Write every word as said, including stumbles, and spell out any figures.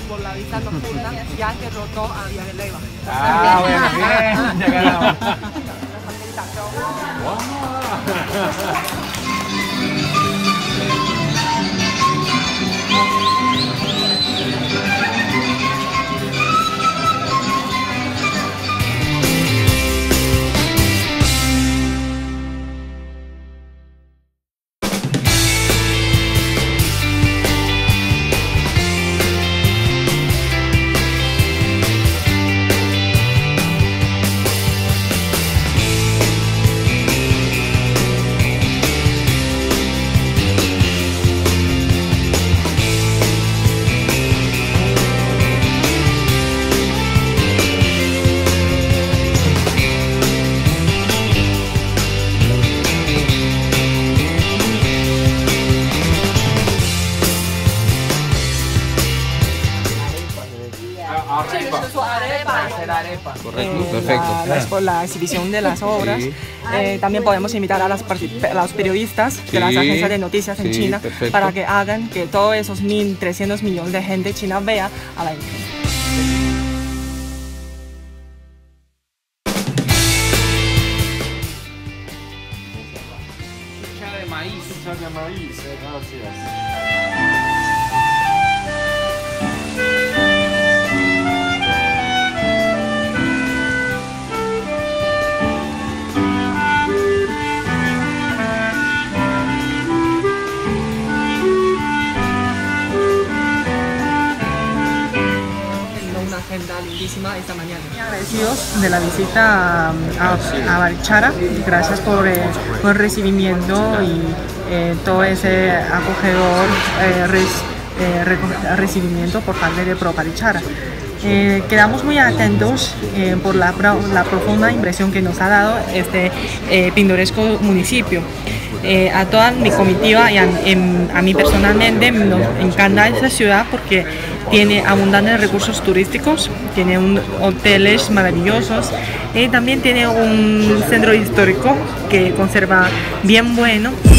por la vista nocturna, ya que rotó a Vía de Leyva. Ah, bueno, bien, ya ganamos. Correcto, perfecto. La, la, la exhibición de las obras. Sí. Eh, también podemos invitar a, las, a los periodistas de sí. las agencias de noticias en sí, China perfecto. Para que hagan que todos esos mil trescientos millones de gente china vea a la imagen. Chucha de maíz. Chucha de maíz, gracias. Agenda lindísima esta mañana. Agradecidos de la visita a, a, a Barichara, gracias por eh, el recibimiento y eh, todo ese acogedor eh, res, eh, recibimiento por parte de Pro Barichara. Eh, quedamos muy atentos eh, por la, la profunda impresión que nos ha dado este eh, pintoresco municipio. Eh, a toda mi comitiva y a, en, a mí personalmente nos encanta esta ciudad porque tiene abundantes recursos turísticos, tiene un, hoteles maravillosos y también tiene un centro histórico que conserva bien bueno.